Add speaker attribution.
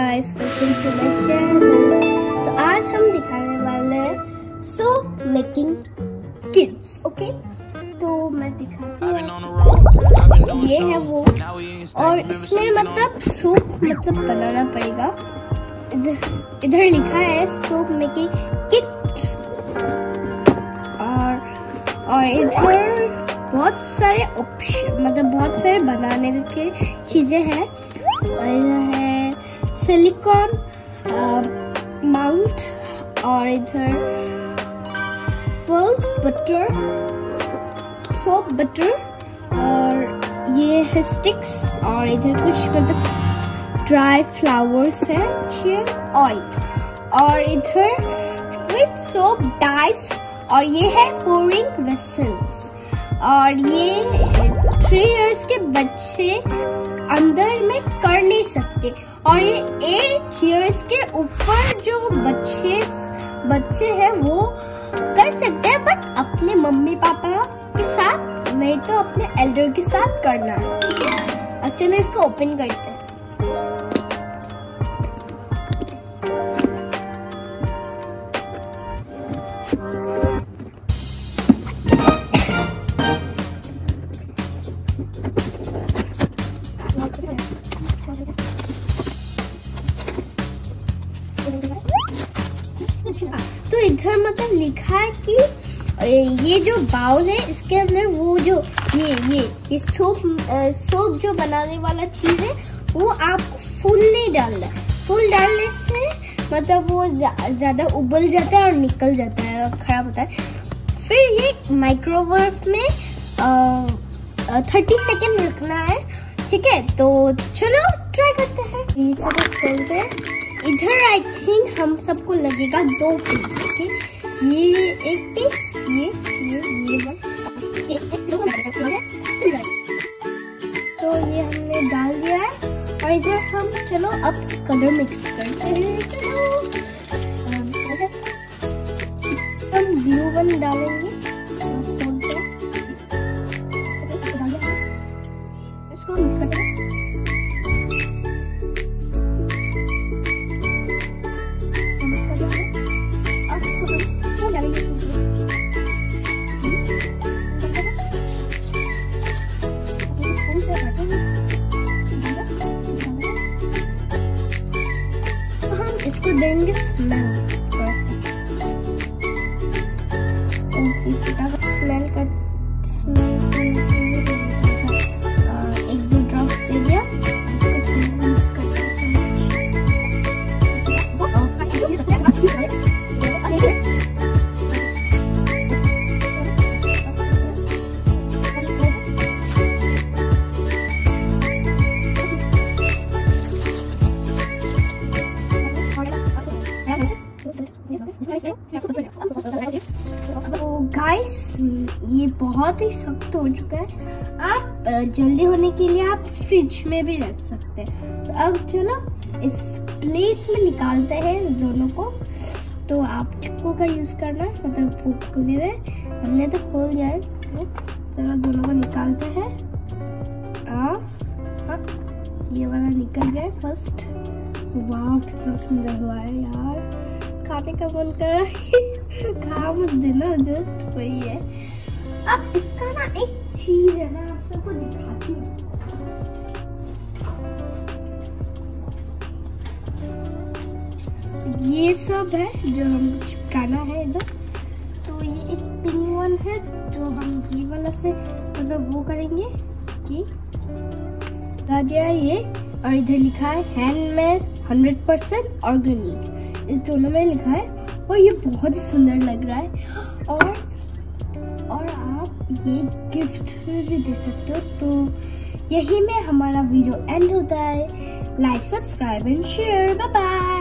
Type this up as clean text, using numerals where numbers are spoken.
Speaker 1: Guys, welcome to my channel. तो आज हम दिखाने वाले हैं सोप मेकिंग किट्स। ओके, तो मैं दिखाती हूँ। ये है वो, और इसमें मतलब सोप बनाना पड़ेगा। इधर लिखा है सोप मेकिंग किट्स, और इधर बहुत सारे ऑप्शन बहुत सारे बनाने के चीजें हैं। और इधर है सिलिकॉन माउंट, और इधर फॉल्स बटर, सोप बटर, और ये है स्टिक्स, और इधर कुछ ड्राई फ्लावर्स है, शेयर ऑयल, और इधर विद सोप डाइस, और ये है पोरिंग वेसल्स। और ये 3 इयर्स के बच्चे अंदर में कर नहीं सकते, और ये 8 इयर्स के ऊपर जो बच्चे हैं वो कर सकते हैं, बट अपने मम्मी पापा के साथ, नहीं तो अपने एल्डर के साथ करना है। ठीक है, अब चलो इसको ओपन करते हैं। तो इधर लिखा है कि ये जो बाउल है, इसके अंदर वो जो ये सोप जो बनाने वाला चीज है, वो आपको फुल नहीं डालना है। फुल डालने से वो ज्यादा उबल जाता है और निकल जाता है, खराब होता है। फिर ये माइक्रोवेव में 30 सेकेंड रखना है। ठीक है, तो चलो ट्राई करते हैं। ये चलो खोलते हैं। इधर आई थिंक हम सबको लगेगा 2 पीस। ओके, ये एक पीस, ये तो ये हमने डाल दिया है। और इधर हम चलो अब कलर मिक्स करते हैं। हम ब्लू वन डालेंगे, इसको मिक्स करते हैं। इसको देंगे स्मेल एक 2 ड्रॉप्स दे दिया। तो गाइस, ये बहुत ही सख्त हो चुका है। आप जल्दी होने के लिए आप फ्रिज में भी रख सकते हैं। तो अब चलो इस प्लेट में निकालते हैं इस दोनों को। तो आप चक्कू का यूज करना, खोलने में हमने तो खोल दिया है। चलो दोनों को निकालते हैं। ये वाला निकल गया फर्स्ट। वाह, कितना सुंदर हुआ है यार, खाने का मन कर रहा है। खा मत देना, जस्ट वही है। अब इसका ना एक चीज है, मैं आप सबको दिखाती हूँ। ये सब है जो हम चिपकाना है इधर। तो ये एक पिंक वन है जो हम ये वाला से वो करेंगे कि लगा दिया ये। और इधर लिखा है हैंडमेड 100% ऑर्गेनिक, इस दोनों में लिखा है। और ये बहुत ही सुंदर लग रहा है। और आप ये गिफ्ट में भी दे सकते हो। तो यही में हमारा वीडियो एंड होता है। Like, subscribe and share. Bye bye.